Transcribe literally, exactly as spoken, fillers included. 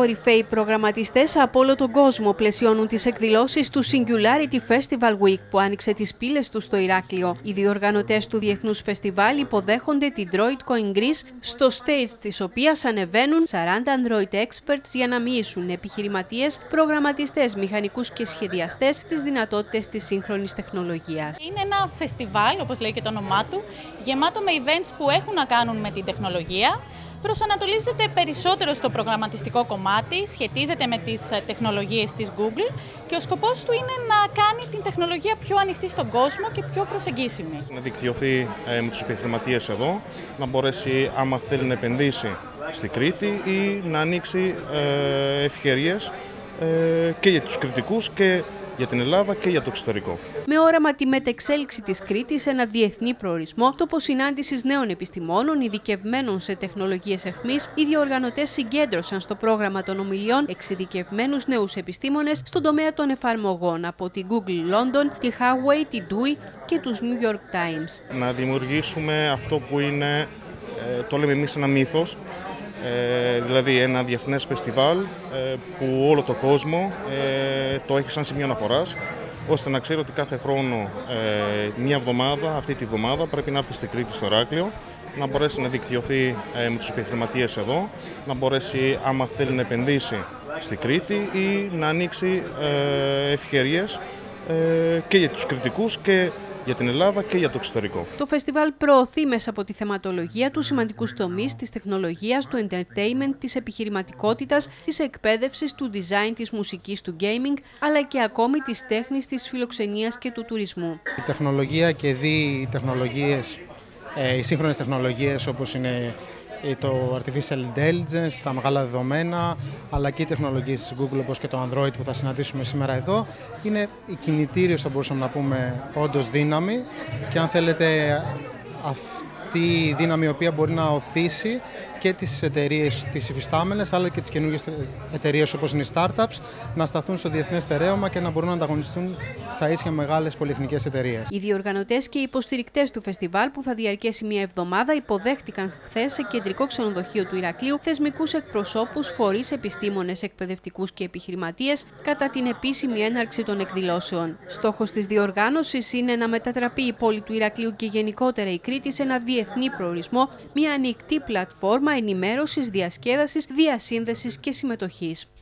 κορυφαίοι προγραμματιστές από όλο τον κόσμο πλαισιώνουν τις εκδηλώσεις του Singularity Festival Week που άνοιξε τις πύλες του στο Ηράκλειο. Οι διοργανωτές του Διεθνούς Φεστιβάλ υποδέχονται την Droidcoin Greece, στο stage της οποίας ανεβαίνουν σαράντα Android experts για να μοιήσουν επιχειρηματίες, προγραμματιστές, μηχανικούς και σχεδιαστές στις δυνατότητες της σύγχρονης τεχνολογίας. Είναι ένα φεστιβάλ, όπως λέει και το όνομά του, γεμάτο με events που έχουν να κάνουν με την τεχνολογία. Προσανατολίζεται περισσότερο στο προγραμματιστικό κομμάτι, σχετίζεται με τις τεχνολογίες της Google και ο σκοπός του είναι να κάνει την τεχνολογία πιο ανοιχτή στον κόσμο και πιο προσεγγίσιμη. Να δικτυωθεί ε, με τους επιχειρηματίες εδώ, να μπορέσει άμα θέλει να επενδύσει στη Κρήτη ή να ανοίξει ε, ευκαιρίες ε, και για τους κριτικούς και για την Ελλάδα και για το εξωτερικό. Με όραμα τη μετεξέλιξη της Κρήτης σε ένα διεθνή προορισμό, τόπο συνάντησης νέων επιστημόνων ειδικευμένων σε τεχνολογίες αιχμής, οι διοργανωτές συγκέντρωσαν στο πρόγραμμα των ομιλιών εξειδικευμένους νέους επιστήμονες στον τομέα των εφαρμογών από την Google London, τη Huawei, τη ντουι και τους New York Times. Να δημιουργήσουμε αυτό που είναι, το λέμε εμείς, ένα μύθος. Ε, δηλαδή ένα διεθνές φεστιβάλ ε, που όλο το κόσμο ε, το έχει σαν σημείο αναφοράς, ώστε να ξέρει ότι κάθε χρόνο ε, μία εβδομάδα, αυτή τη βδομάδα πρέπει να έρθει στη Κρήτη στο Ηράκλειο, να μπορέσει να δικτυωθεί ε, με τους επιχειρηματίες εδώ, να μπορέσει άμα θέλει να επενδύσει στη Κρήτη ή να ανοίξει ε, ευκαιρίες ε, και για τους κριτικούς και για την Ελλάδα και για το εξωτερικό. Το φεστιβάλ προωθεί μέσα από τη θεματολογία του σημαντικούς τομείς της τεχνολογίας, του entertainment, της επιχειρηματικότητας, της εκπαίδευσης, του design, της μουσικής, του gaming, αλλά και ακόμη της τέχνης, της φιλοξενίας και του τουρισμού. Η τεχνολογία και δι οι τεχνολογίες, ε, οι σύγχρονες τεχνολογίες όπως είναι το Artificial Intelligence, τα μεγάλα δεδομένα, αλλά και οι τεχνολογίες της Google όπως και το Android που θα συναντήσουμε σήμερα εδώ, είναι η κινητήριος, θα μπορούσαμε να πούμε, όντως δύναμη και αν θέλετε αυτή η δύναμη η οποία μπορεί να οθήσει και τις εταιρείες τις υφιστάμενες αλλά και τις καινούργιες εταιρείες όπως είναι οι startups να σταθούν στο διεθνές στερέωμα και να μπορούν να ανταγωνιστούν στα ίσια μεγάλες πολυεθνικές εταιρείες. Οι διοργανωτές και οι υποστηρικτές του φεστιβάλ που θα διαρκέσει μία εβδομάδα υποδέχτηκαν χθες σε κεντρικό ξενοδοχείο του Ηρακλείου θεσμικούς εκπροσώπους, φορείς, επιστήμονες, εκπαιδευτικούς και επιχειρηματίες κατά την επίσημη έναρξη των εκδηλώσεων. Στόχος της διοργάνωσης είναι να μετατραπεί η πόλη του Ηρακλείου και γενικότερα η Κρήτη σε ένα διεθνή προορισμό, μια ανοιχτή πλατφόρμα ενημέρωσης, διασκέδασης, διασύνδεσης και συμμετοχής.